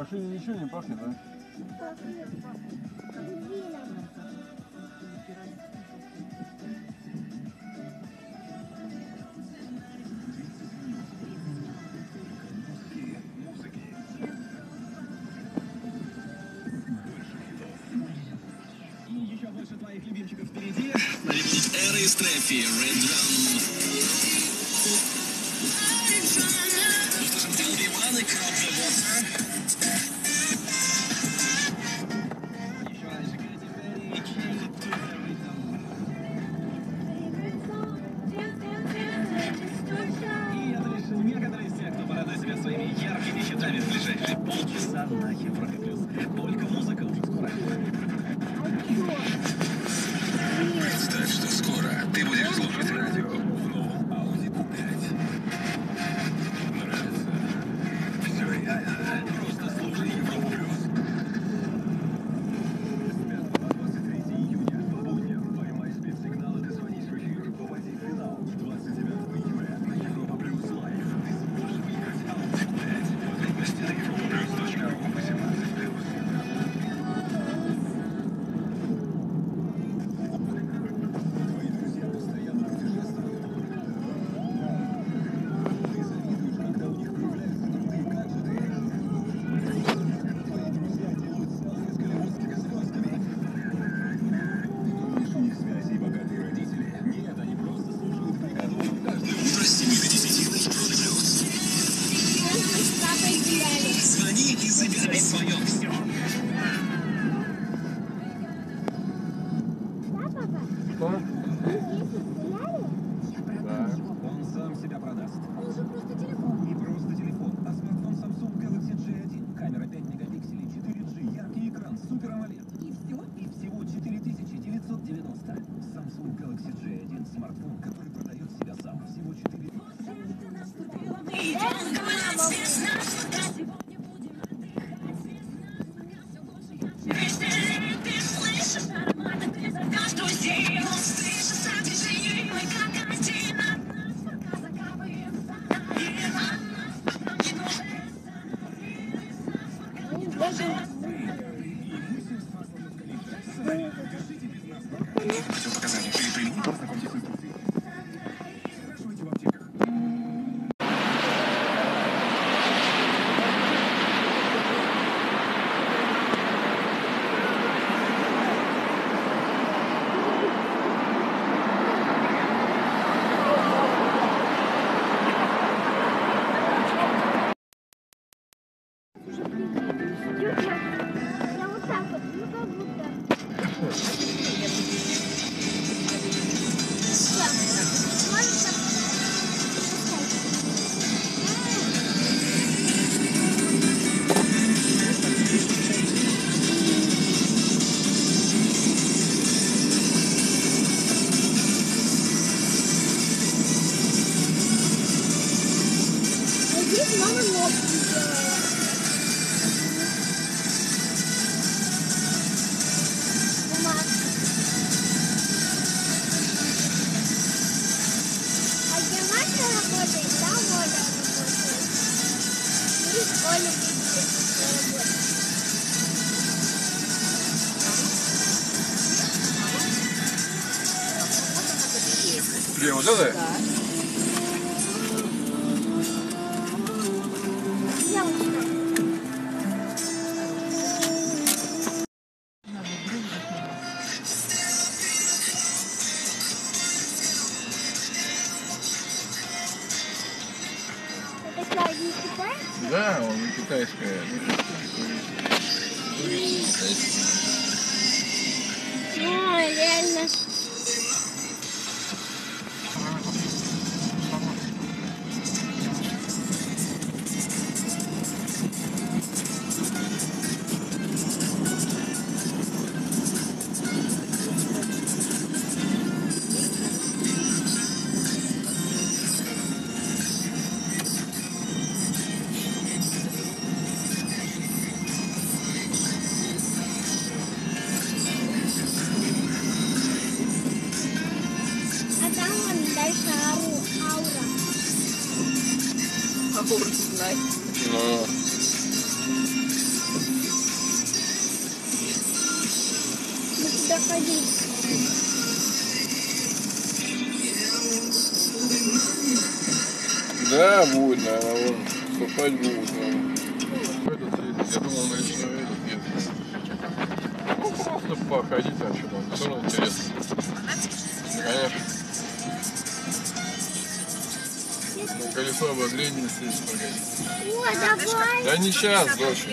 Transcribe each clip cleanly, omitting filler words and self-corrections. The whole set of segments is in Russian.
машине ничего не пахнет, да? И еще больше твоих любимчиков впереди. Эра из Трефи, Red Drum. Иван и Краб еще раньше Кэти Перри, Change It to the Rhythm. И это лишь некоторые из тех, кто порадует себя своими яркими хитами в ближайшие полчаса на Европе Плюс. Только музыка уже скоро. Представь, что скоро ты будешь слушать радио в новом Audi Q5. Нравится? Все реально. Просто слушай Европу Плюс. С 5 по 23 июня по будням поймай спецсигналы, дозвонись в эфир, попади в финал. 29 июля на Европа Плюс Лайв ты сможешь выиграть Audi Q5. Подробности на europaplus.ru 18+. Звони и забирай свое все. Что? Да. Он сам себя продаст. Он же просто телефон. Не просто телефон, а смартфон Samsung Galaxy J1. Камера 5 мегапикселей, 4G, яркий экран, Super AMOLED. И все? И всего 4990. Samsung Galaxy J1 смартфон, который продает себя сам. Всего 4. Противопоказания при применении ознакомьтесь с инструкцией. Спрашивайте в аптеках. Я вот так вот, ну как будто. Здесь мама ногти делала. Бумажка. А где Маша работает, там Оля работает. И Оля работает. Где, вот это? Девушка. Это что, не китайцы? Да, он китайская. Реально. Аура знать. Ну. туда ходить. Да, будет, наверное, вон. Копать будут, наверное. Этот ездит, я думал, на речной этот ездит. Ну, просто походить там что-то, все равно интересно. Конечно. На колесо обозрения здесь погоди. О, давай. Да не сейчас, дочь.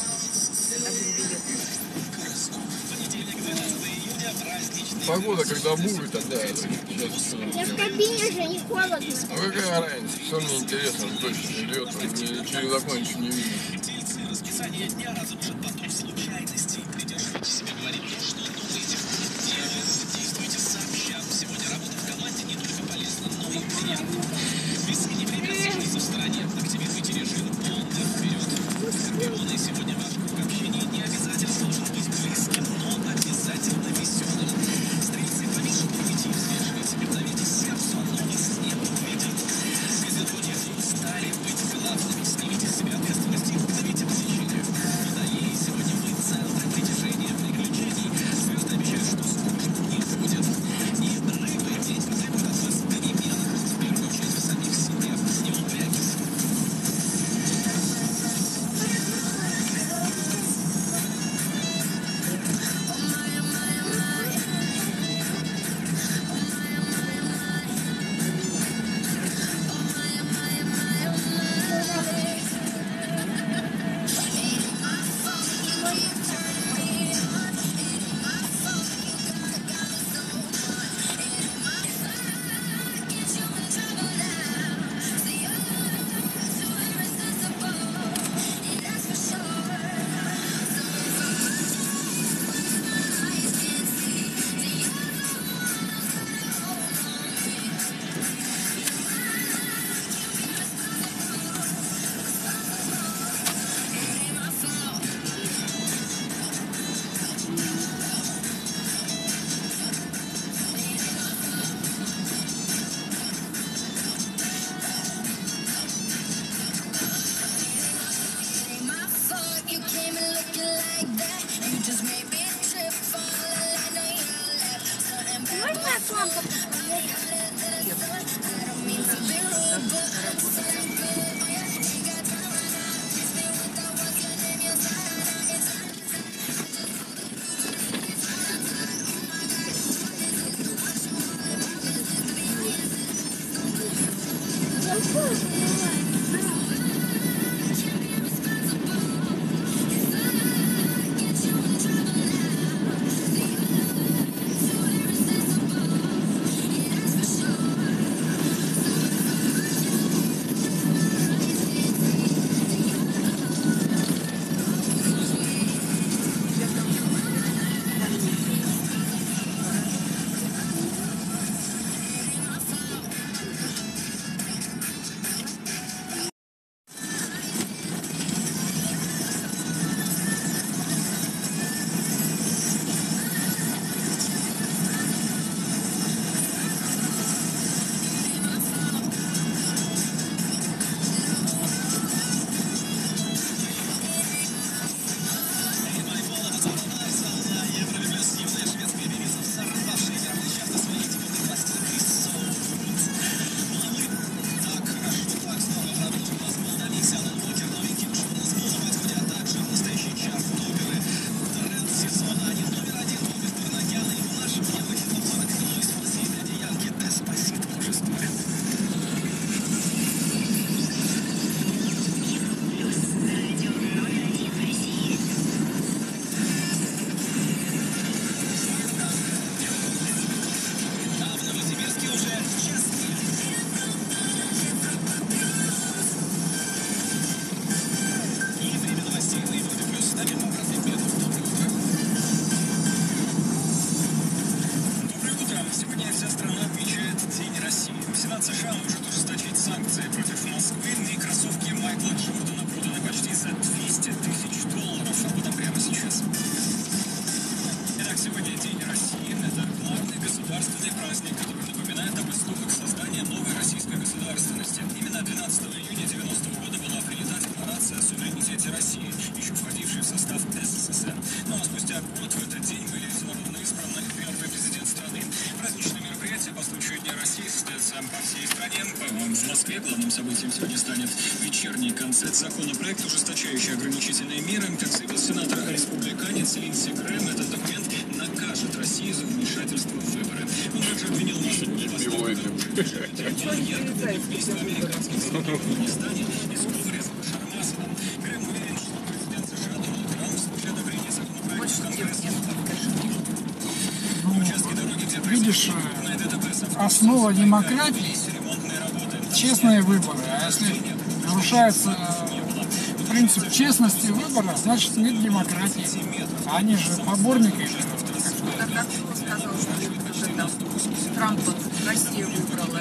Погода когда будет, тогда сейчас. Я в кабине же, не холодно. Ну какая разница, все мне интересно, он точно идет, он мне через окно ничего не видит. Расписание дня разрушит поток случайностей. Придерживайте себя, говорите, что думаете, делайте, действуйте сообща. Сегодня работа в команде не только полезна, но и приятна. Весы не препятствуйте в стороне, активируйте режим полный вперед. Скорпионы, сегодня ваш круг общения не обязательно должен быть близким, но обязательно веселым. Стрельцы, поменьше думайте и взвешивайте, придавитесь сердцу, но вас не увидят. Козерожье, вы устали быть главными, снимите с себя ответственность и придавите влечению. Водолеи, сегодня вы центр притяжения приключений. Звезды обещают, что скучно не будет. И рыбы, день потребует от вас перемен. В первую очередь в самих себе. Не упрягайтесь. Можно лампу посмотреть? США может ужесточить санкции против Москвы. И кроссовки Майкла Джордана проданы почти за $200 000. Об этом прямо сейчас. Итак, сегодня День России. Это главный государственный праздник, который напоминает об истоках создания новой российской государственности. Именно 12 июня 90-го года была принята декларация о суверенитете России, еще входившей в состав СССР. Ну а спустя год в этот день были созданы избранные по всей стране. В Москве главным событием сегодня станет вечерний концерт законопроекта, ужесточающий ограничительные меры. Как заявил сенатор-республиканец Линдси Грэм, этот документ накажет Россию за вмешательство в выборы. Он также обвинил Москву в убийстве американских солдат в Афганистане и сговоре с Башаром Асадом. Грэм уверен, что президент США Дональд Трамп после одобрения законопроекта в Конгрессе. Видишь, основа демократии – честные выборы. А если нарушается принцип честности выбора, значит нет демократии. Они же поборники. Тогда кто сказал, что Трамп Россию выбрала?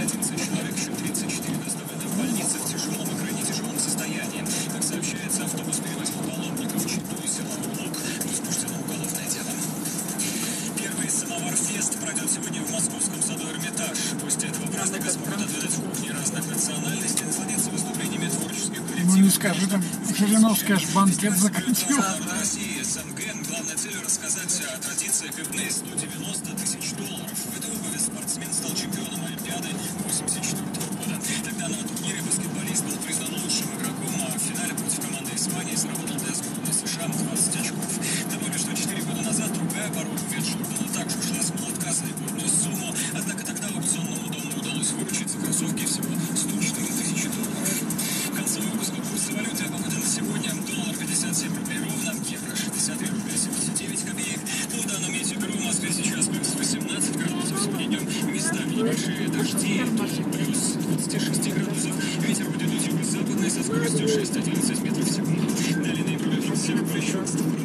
Больница в тяжелом и крайне тяжелом состоянии. Как сообщается, автобус перевозил паломников в Читу и силовой блок. Возбуждено уголовное дело. Первый самовар-фест пройдет сегодня в московском саду Эрмитаж. После этого праздника смогут отведать кухни разных национальностей, насладиться выступлениями творческих коллективов. Ну не скажи, там Жириновский аж банкет закрутил. России СНГ главной целью рассказать о традициях и вне $190 тысяч. В этой обуви спортсмен стал чемпионом Олимпиады 1984 года. Тогда на турнире баскетболист был признан лучшим игроком, а в финале против команды Испании заработал для сборной США 20 очков. Добавлю, что 4 года назад другая пара Ветшурмана также ушла с молотка за рекордную сумму, однако тогда аукционному дому удалось выручить за кроссовки всего $104 тысячи. В конце выпуска курсы валюты обо на сегодня. Доллар 57 рублей ровно, евро 63 рубля 79 копеек. По данным Метеобюро, в Москве сейчас плюс 18 градусов, сегодня днем местами небольшие дожди, плюс 26 градусов. Ветер будет дуть юго-западный со скоростью 6-11 метров в секунду. Далее на Европе 37 еще.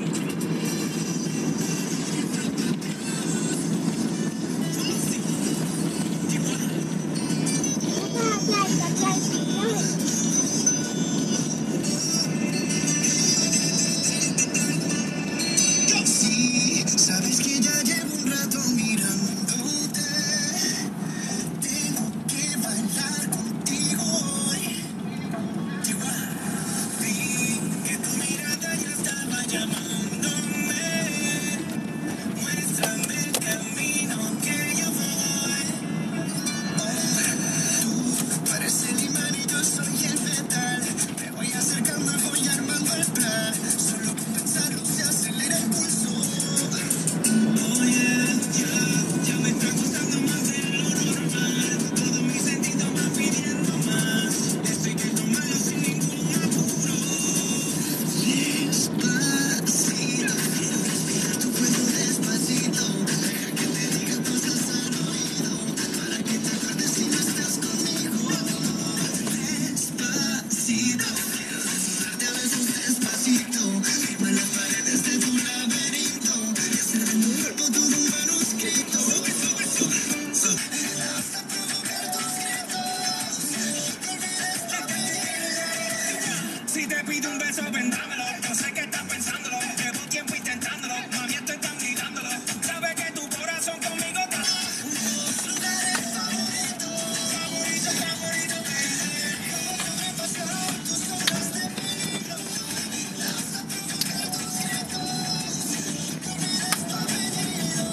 Si te pido un beso, vendámelo. Yo sé que estás pensándolo. Llevo tiempo intentándolo. Mami, estoy tan gritándolo. Sabes que tu corazón conmigo está. Unos lugares favoritos. Favorito, favorito, baby. Me pasaron tus horas de peligro. Las a provocar tus gritos. Por esto ha venido.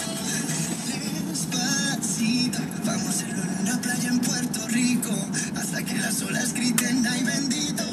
Despacito. Vamos a hacerlo en una playa en Puerto Rico. Hasta que las olas griten, ay bendito.